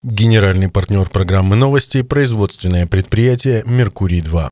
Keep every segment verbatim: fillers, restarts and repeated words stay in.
Генеральный партнер программы «Новости» – производственное предприятие «Меркурий-два».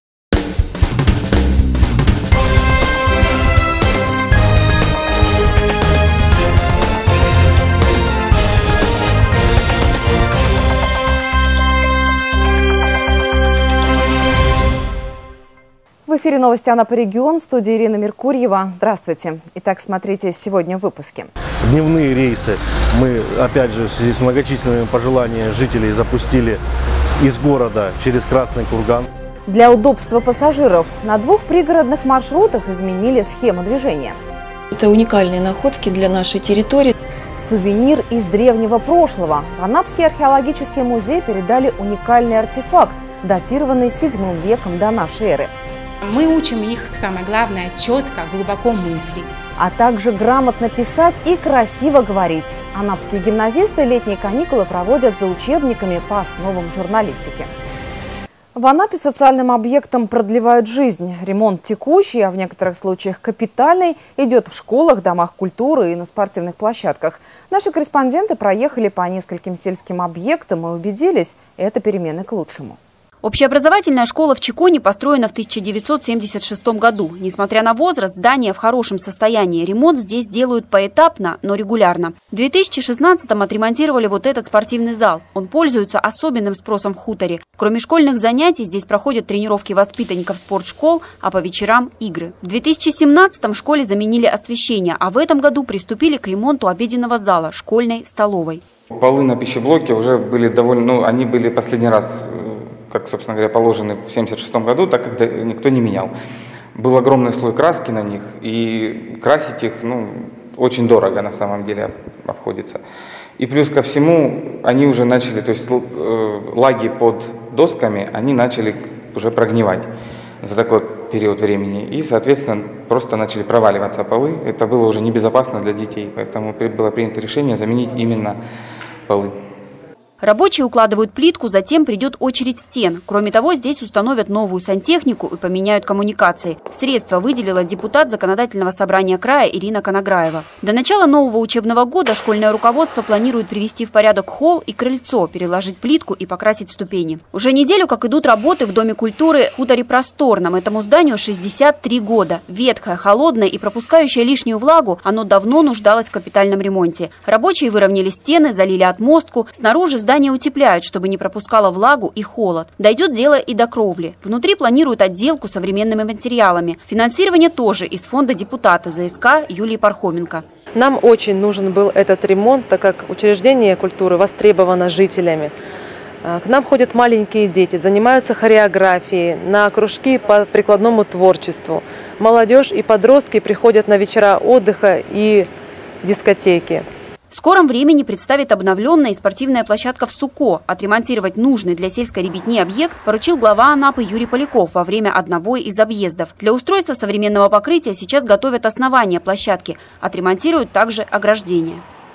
В эфире новости Анапа регион, в студии Ирина Меркурьева. Здравствуйте. Итак, смотрите сегодня в выпуске. Дневные рейсы мы, опять же, в связи с многочисленными пожеланиями жителей запустили из города через Красный Курган. Для удобства пассажиров на двух пригородных маршрутах изменили схему движения. Это уникальные находки для нашей территории. Сувенир из древнего прошлого. В Анапский археологический музей передали уникальный артефакт, датированный седьмым веком до нашей эры. Мы учим их, самое главное, четко, глубоко мыслить. А также грамотно писать и красиво говорить. Анапские гимназисты летние каникулы проводят за учебниками по основам журналистики. В Анапе социальным объектам продлевают жизнь. Ремонт текущий, а в некоторых случаях капитальный, идет в школах, домах культуры и на спортивных площадках. Наши корреспонденты проехали по нескольким сельским объектам и убедились, это перемены к лучшему. Общеобразовательная школа в Чеконе построена в тысяча девятьсот семьдесят шестом году. Несмотря на возраст, здание в хорошем состоянии. Ремонт здесь делают поэтапно, но регулярно. В две тысячи шестнадцатом отремонтировали вот этот спортивный зал. Он пользуется особенным спросом в хуторе. Кроме школьных занятий, здесь проходят тренировки воспитанников спортшкол, а по вечерам – игры. В две тысячи семнадцатом в школе заменили освещение, а в этом году приступили к ремонту обеденного зала, школьной столовой. Полы на пищеблоке уже были довольно, ну, они были последний раз, как, собственно говоря, положены в семьдесят шестом году, так как никто не менял. Был огромный слой краски на них, и красить их, ну, очень дорого на самом деле обходится. И плюс ко всему, они уже начали, то есть э, лаги под досками, они начали уже прогнивать за такой период времени. И, соответственно, просто начали проваливаться полы. Это было уже небезопасно для детей, поэтому было принято решение заменить именно полы. Рабочие укладывают плитку, затем придет очередь стен. Кроме того, здесь установят новую сантехнику и поменяют коммуникации. Средства выделила депутат Законодательного собрания края Ирина Конограева. До начала нового учебного года школьное руководство планирует привести в порядок холл и крыльцо, переложить плитку и покрасить ступени. Уже неделю как идут работы в Доме культуры в хуторе Просторном. Этому зданию шестьдесят три года. Ветхое, холодное и пропускающее лишнюю влагу, оно давно нуждалось в капитальном ремонте. Рабочие выровняли стены, залили отмостку. Снаружи здание Здание утепляют, чтобы не пропускало влагу и холод. Дойдет дело и до кровли. Внутри планируют отделку современными материалами. Финансирование тоже из фонда депутата ЗСК Юлии Пархоменко. Нам очень нужен был этот ремонт, так как учреждение культуры востребовано жителями. К нам ходят маленькие дети, занимаются хореографией, на кружки по прикладному творчеству. Молодежь и подростки приходят на вечера отдыха и дискотеки. В скором времени представит обновленная спортивная площадка в Суко. Отремонтировать нужный для сельской ребятни объект поручил глава Анапы Юрий Поляков во время одного из объездов. Для устройства современного покрытия сейчас готовят основание площадки. Отремонтируют также ограждение.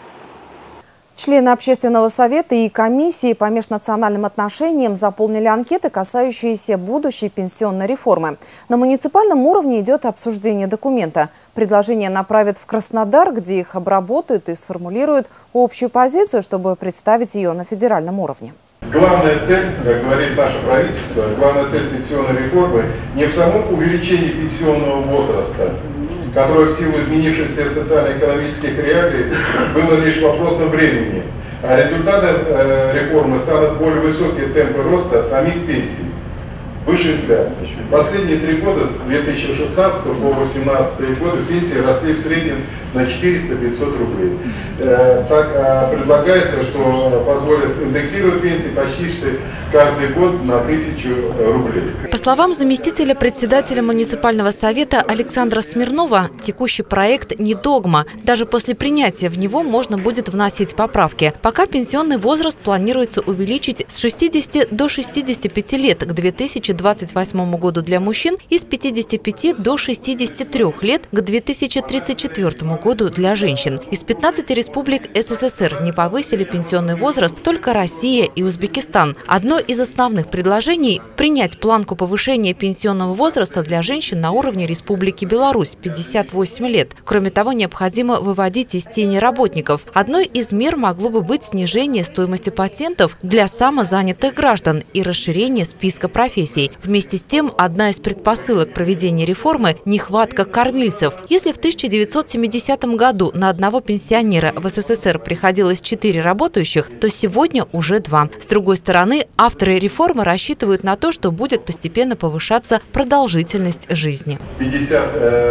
Члены общественного совета и комиссии по межнациональным отношениям заполнили анкеты, касающиеся будущей пенсионной реформы. На муниципальном уровне идет обсуждение документа. Предложения направят в Краснодар, где их обработают и сформулируют общую позицию, чтобы представить ее на федеральном уровне. Главная цель, как говорит наше правительство, главная цель пенсионной реформы не в самом увеличении пенсионного возраста, которое в силу изменившихся социально-экономических реалий было лишь вопросом времени. А результатом э, реформы станут более высокие темпы роста самих пенсий, выше инфляции. Последние три года, с две тысячи шестнадцатого по две тысячи восемнадцатый годы, пенсии росли в среднем на четыреста — пятьсот рублей. Э, так э, предлагается, что позволит индексировать пенсии почти что каждый год на тысячу рублей. По словам заместителя председателя муниципального совета Александра Смирнова, текущий проект не догма. Даже после принятия в него можно будет вносить поправки. Пока пенсионный возраст планируется увеличить с шестидесяти до шестидесяти пяти лет к две тысячи двадцать восьмому году для мужчин и с пятидесяти пяти до шестидесяти трёх лет к две тысячи тридцать четвёртому году для женщин. Из пятнадцати республик СССР не повысили пенсионный возраст только Россия и Узбекистан. Одно из основных предложений – принять планку повышения пенсионного возраста для женщин на уровне Республики Беларусь – пятьдесят восемь лет. Кроме того, необходимо выводить из тени работников. Одной из мер могло бы быть снижение стоимости патентов для самозанятых граждан и расширение списка профессий. Вместе с тем, одна из предпосылок проведения реформы – нехватка кормильцев. Если в тысяча девятьсот семидесятом году на одного пенсионера в СССР приходилось четыре работающих, то сегодня уже два. С другой стороны, авторы реформы рассчитывают на то, что будет постепенно повышаться продолжительность жизни. пятьдесят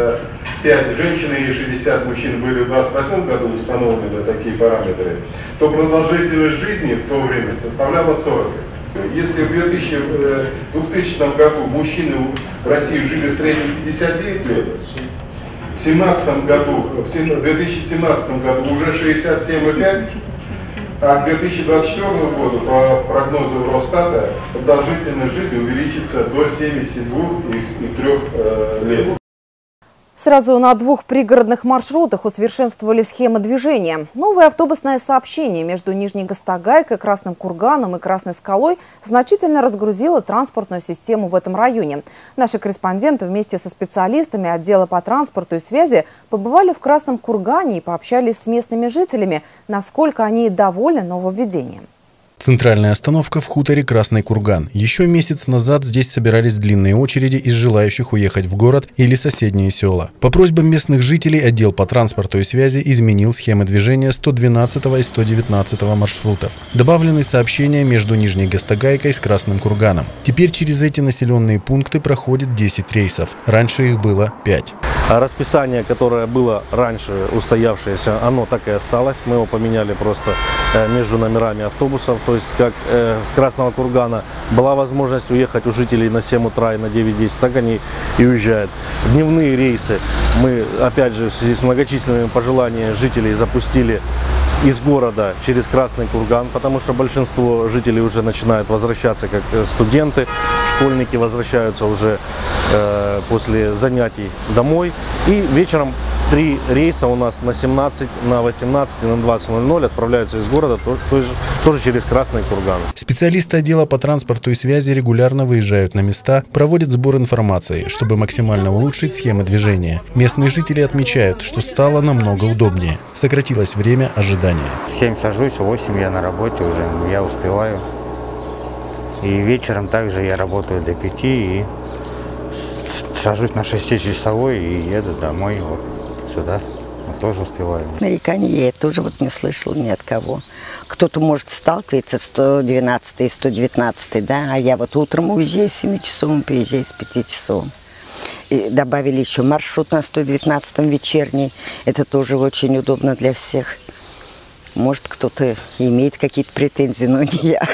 пять женщин и шестьдесят мужчин были в двадцать восьмом году установлены такие параметры, то продолжительность жизни в то время составляла сорок. Если в двухтысячном году мужчины в России жили в среднем пятьдесят девять лет, в семнадцатом году, в две тысячи семнадцатом году уже шестьдесят семь и пять, а к две тысячи двадцать четвёртому году по прогнозу Росстата продолжительность жизни увеличится до семидесяти двух и трёх лет. Сразу на двух пригородных маршрутах усовершенствовали схемы движения. Новое автобусное сообщение между Нижней Гастогайкой, Красным Курганом и Красной Скалой значительно разгрузило транспортную систему в этом районе. Наши корреспонденты вместе со специалистами отдела по транспорту и связи побывали в Красном Кургане и пообщались с местными жителями, насколько они довольны нововведением. Центральная остановка в хуторе Красный Курган. Еще месяц назад здесь собирались длинные очереди из желающих уехать в город или соседние села. По просьбам местных жителей отдел по транспорту и связи изменил схемы движения сто двенадцатого и сто девятнадцатого маршрутов. Добавлены сообщения между Нижней Гастогайкой с Красным Курганом. Теперь через эти населенные пункты проходит десять рейсов. Раньше их было пять. А расписание, которое было раньше устоявшееся, оно так и осталось. Мы его поменяли просто между номерами автобусов. То есть, как э, с Красного Кургана была возможность уехать у жителей на семь утра и на девять-десять, так они и уезжают. Дневные рейсы мы, опять же, в связи с многочисленными пожеланиями жителей запустили из города через Красный Курган, потому что большинство жителей уже начинают возвращаться, как студенты, школьники возвращаются уже э, после занятий домой. И вечером три рейса у нас на семнадцать, на восемнадцать и на двадцать ноль ноль отправляются из города тоже, тоже через Красный Курган. Специалисты отдела по транспорту и связи регулярно выезжают на места, проводят сбор информации, чтобы максимально улучшить схемы движения. Местные жители отмечают, что стало намного удобнее. Сократилось время ожидания. В семь сажусь, в восемь я на работе уже, я успеваю. И вечером также я работаю до пяти и сажусь на шестичасовой и еду домой вот сюда. Я тоже успеваю. Нареканий я тоже вот не слышала ни от кого. Кто-то может сталкиваться с сто двенадцатой и сто девятнадцатой, да, а я вот утром уезжаю с семи часов, приезжаю с пяти часов. И добавили еще маршрут на сто девятнадцатом вечерний. Это тоже очень удобно для всех. Может, кто-то имеет какие-то претензии, но не я.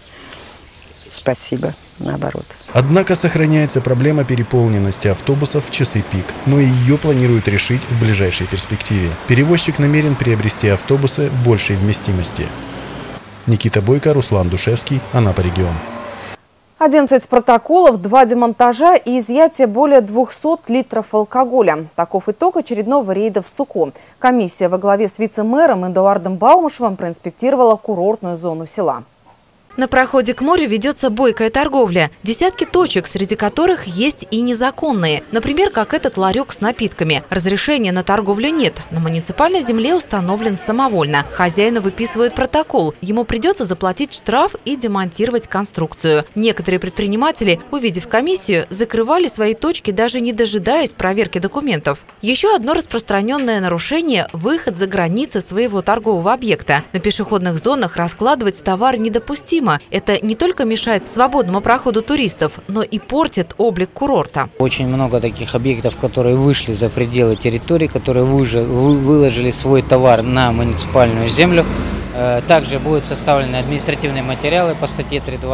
Спасибо, наоборот. Однако сохраняется проблема переполненности автобусов в часы пик, но ее планируют решить в ближайшей перспективе. Перевозчик намерен приобрести автобусы большей вместимости. Никита Бойко, Руслан Душевский, Анапа регион. одиннадцать протоколов, два демонтажа и изъятие более двухсот литров алкоголя. Таков итог очередного рейда в Суко. Комиссия во главе с вице-мэром Эдуардом Баумышевым проинспектировала курортную зону села. На проходе к морю ведется бойкая торговля. Десятки точек, среди которых есть и незаконные. Например, как этот ларек с напитками. Разрешения на торговлю нет. На муниципальной земле установлен самовольно. Хозяину выписывают протокол. Ему придется заплатить штраф и демонтировать конструкцию. Некоторые предприниматели, увидев комиссию, закрывали свои точки, даже не дожидаясь проверки документов. Еще одно распространенное нарушение – выход за границы своего торгового объекта. На пешеходных зонах раскладывать товар недопустимо. Это не только мешает свободному проходу туристов, но и портит облик курорта. Очень много таких объектов, которые вышли за пределы территории, которые выложили свой товар на муниципальную землю. Также будут составлены административные материалы по статье три точка два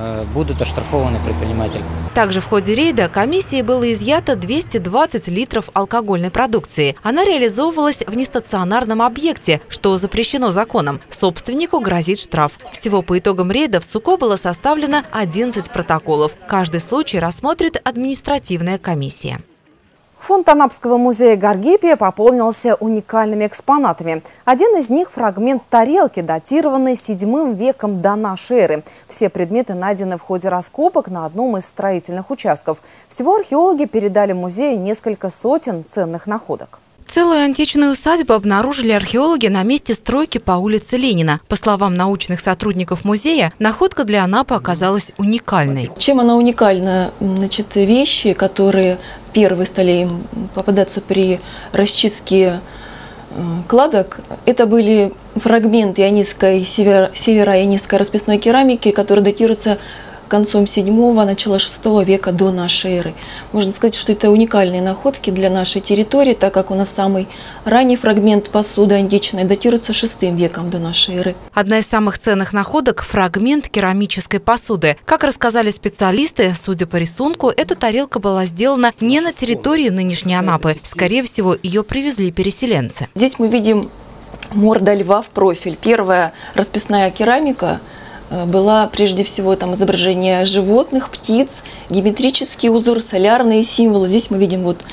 будут оштрафованы предприниматели. Также в ходе рейда комиссии было изъято двести двадцать литров алкогольной продукции. Она реализовывалась в нестационарном объекте, что запрещено законом. Собственнику грозит штраф. Всего по итогам рейда в СУКО было составлено одиннадцать протоколов. Каждый случай рассмотрит административная комиссия. Фонд Анапского музея Гаргипия пополнился уникальными экспонатами. Один из них – фрагмент тарелки, датированный седьмым веком до нашей эры. Все предметы найдены в ходе раскопок на одном из строительных участков. Всего археологи передали музею несколько сотен ценных находок. Целую античную усадьбу обнаружили археологи на месте стройки по улице Ленина. По словам научных сотрудников музея, находка для Анапы оказалась уникальной. Чем она уникальна? Значит, вещи, которые первые стали им попадаться при расчистке кладок, это были фрагменты ионийской, северо-ионийской расписной керамики, которые датируются концом седьмого, начала шестого века до нашей эры. Можно сказать, что это уникальные находки для нашей территории, так как у нас самый ранний фрагмент посуды античной датируется шестым веком до нашей эры. Одна из самых ценных находок – фрагмент керамической посуды. Как рассказали специалисты, судя по рисунку, эта тарелка была сделана не на территории нынешней Анапы. Скорее всего, ее привезли переселенцы. Здесь мы видим морда льва в профиль. Первая расписная керамика была прежде всего там изображение животных, птиц, геометрический узор, солярные символы. Здесь мы видим вот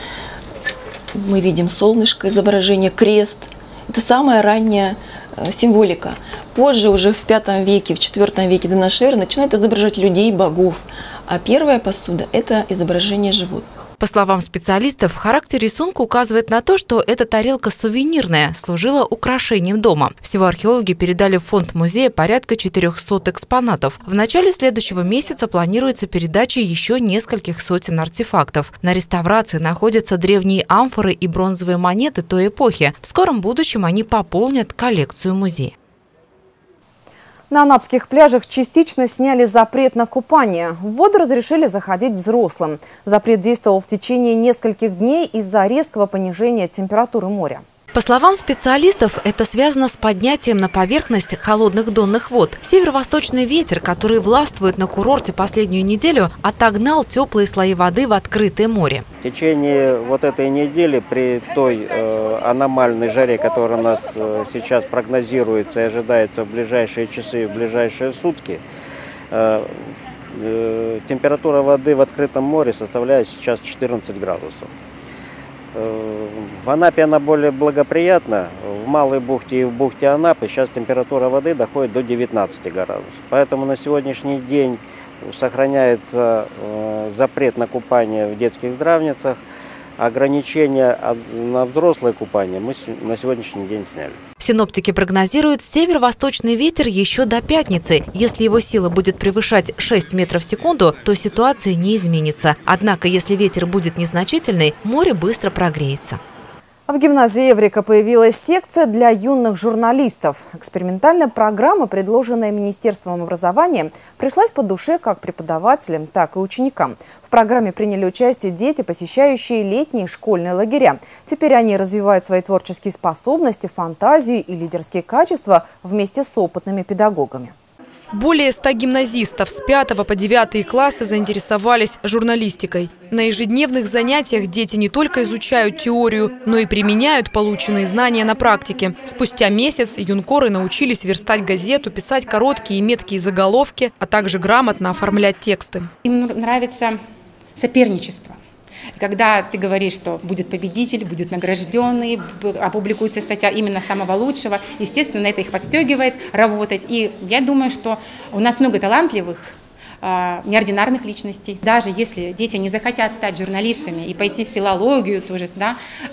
мы видим солнышко, изображение, крест. Это самая ранняя символика. Позже, уже в пятом веке, в четвёртом веке до нашей эры начинают изображать людей, богов. А первая посуда – это изображение животных. По словам специалистов, характер рисунка указывает на то, что эта тарелка сувенирная, служила украшением дома. Всего археологи передали в фонд музея порядка четырёхсот экспонатов. В начале следующего месяца планируется передача еще нескольких сотен артефактов. На реставрации находятся древние амфоры и бронзовые монеты той эпохи. В скором будущем они пополнят коллекцию музея. На анапских пляжах частично сняли запрет на купание. В воду разрешили заходить взрослым. Запрет действовал в течение нескольких дней из-за резкого понижения температуры моря. По словам специалистов, это связано с поднятием на поверхность холодных донных вод. Северо-восточный ветер, который властвует на курорте последнюю неделю, отогнал теплые слои воды в открытое море. В течение вот этой недели при той э, аномальной жаре, которая у нас э, сейчас прогнозируется и ожидается в ближайшие часы, в ближайшие сутки, э, э, температура воды в открытом море составляет сейчас четырнадцать градусов. В Анапе она более благоприятна. В Малой бухте и в бухте Анапы сейчас температура воды доходит до девятнадцати градусов. Поэтому на сегодняшний день сохраняется запрет на купание в детских здравницах. Ограничения на взрослое купание мы на сегодняшний день сняли. Синоптики прогнозируют северо-восточный ветер еще до пятницы. Если его сила будет превышать шесть метров в секунду, то ситуация не изменится. Однако, если ветер будет незначительный, море быстро прогреется. В гимназии Эврика появилась секция для юных журналистов. Экспериментальная программа, предложенная Министерством образования, пришлась по душе как преподавателям, так и ученикам. В программе приняли участие дети, посещающие летние школьные лагеря. Теперь они развивают свои творческие способности, фантазию и лидерские качества вместе с опытными педагогами. Более ста гимназистов с пятого по девятый классы заинтересовались журналистикой. На ежедневных занятиях дети не только изучают теорию, но и применяют полученные знания на практике. Спустя месяц юнкоры научились верстать газету, писать короткие и меткие заголовки, а также грамотно оформлять тексты. Им нравится соперничество. Когда ты говоришь, что будет победитель, будет награжденный, опубликуется статья именно самого лучшего, естественно, это их подстегивает работать. И я думаю, что у нас много талантливых, неординарных личностей. Даже если дети не захотят стать журналистами и пойти в филологию тоже, да,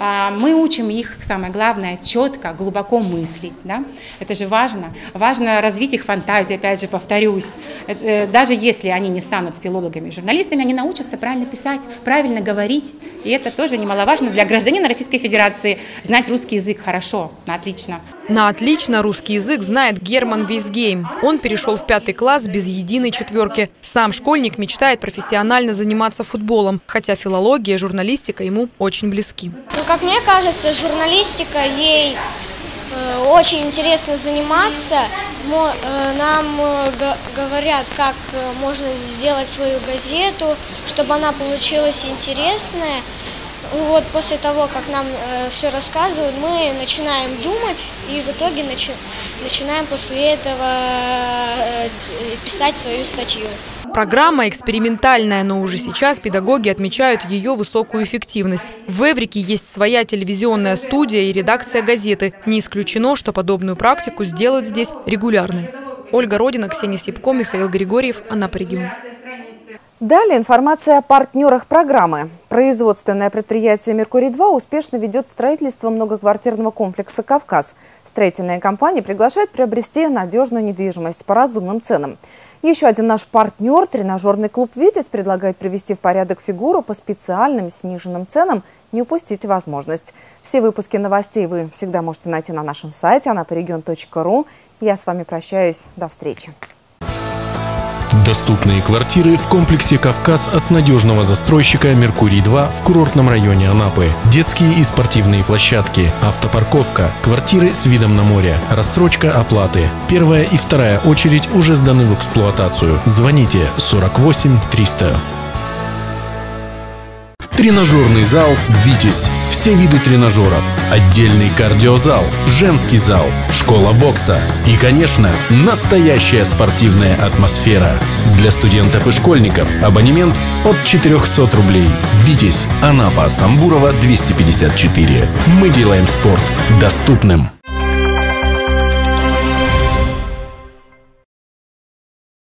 мы учим их, самое главное, четко, глубоко мыслить. Да? Это же важно. Важно развить их фантазию, опять же, повторюсь. Даже если они не станут филологами и журналистами, они научатся правильно писать, правильно говорить. И это тоже немаловажно для гражданина Российской Федерации. Знать русский язык хорошо, отлично. На отлично русский язык знает Герман Вейсгейм. Он перешел в пятый класс без единой четверки. Сам школьник мечтает профессионально заниматься футболом, хотя филология, журналистика ему очень близки. Ну, как мне кажется, журналистика ей Очень интересно заниматься. Нам говорят, как можно сделать свою газету, чтобы она получилась интересная. Вот после того, как нам все рассказывают, мы начинаем думать и в итоге начи начинаем после этого писать свою статью. Программа экспериментальная, но уже сейчас педагоги отмечают ее высокую эффективность. В Эврике есть своя телевизионная студия и редакция газеты. Не исключено, что подобную практику сделают здесь регулярной. Ольга Родина, Ксения Сипко, Михаил Григорьев, Анапа регион. Далее информация о партнерах программы. Производственное предприятие «Меркурий-два» успешно ведет строительство многоквартирного комплекса «Кавказ». Строительная компания приглашает приобрести надежную недвижимость по разумным ценам. Еще один наш партнер, тренажерный клуб «Витязь», предлагает привести в порядок фигуру по специальным сниженным ценам. Не упустите возможность. Все выпуски новостей вы всегда можете найти на нашем сайте анапарегион точка ру. Я с вами прощаюсь. До встречи. Доступные квартиры в комплексе «Кавказ» от надежного застройщика «Меркурий-два» в курортном районе Анапы. Детские и спортивные площадки, автопарковка, квартиры с видом на море, рассрочка оплаты. Первая и вторая очередь уже сданы в эксплуатацию. Звоните сорок восемь триста. Тренажерный зал «Витязь». Все виды тренажеров. Отдельный кардиозал, женский зал, школа бокса. И, конечно, настоящая спортивная атмосфера. Для студентов и школьников абонемент от четырёхсот рублей. «Витязь», Анапа, Самбурова, двести пятьдесят четыре. Мы делаем спорт доступным.